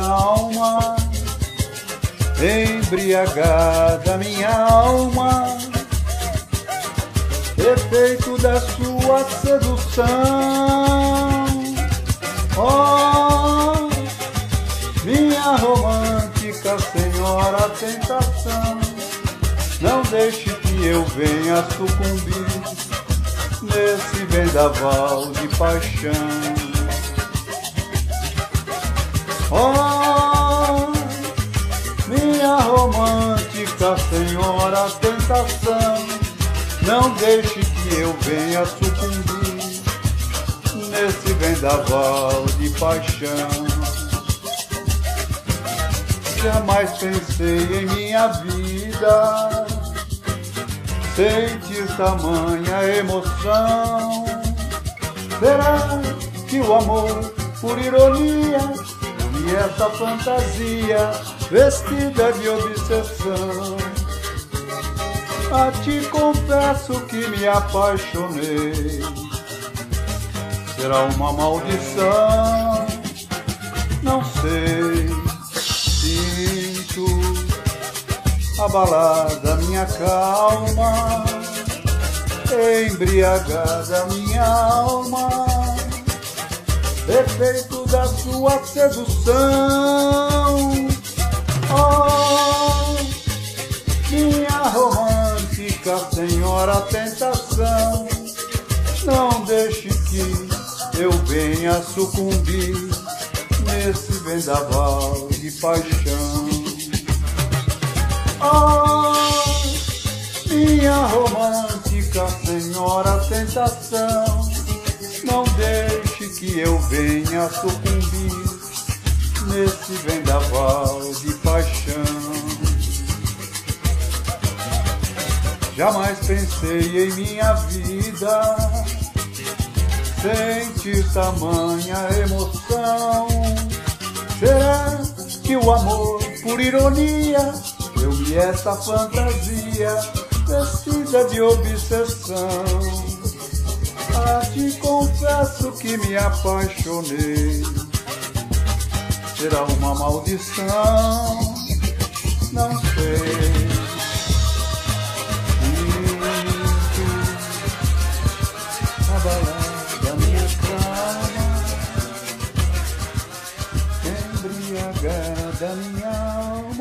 calma, embriagada minha alma, efeito da sua sedução. Oh, minha romântica senhora tentação, não deixe que eu venha sucumbir nesse vendaval de paixão. Oh, minha romântica senhora tentação, não deixe que eu venha sucumbir nesse vendaval de paixão. Jamais pensei em minha vida sentir tamanha emoção. Será que o amor, por ironia, e essa fantasia vestida de obsessão? A ti confesso que me apaixonei. Será uma maldição? Não sei. Sinto abalada minha calma, embriagada minha alma, efeito da sua sedução. Oh, minha romântica senhora tentação, não deixe que eu venha sucumbir nesse vendaval de paixão. Oh, minha romântica senhora tentação, não deixe que eu venha sucumbir nesse vendaval de paixão. Jamais pensei em minha vida sentir tamanha emoção. Será que o amor, por ironia, deu-me essa fantasia vestida de obsessão? Ah, te confesso que me apaixonei. Será uma maldição? Não sei. Sinto abalada minha calma, embriagada minha alma,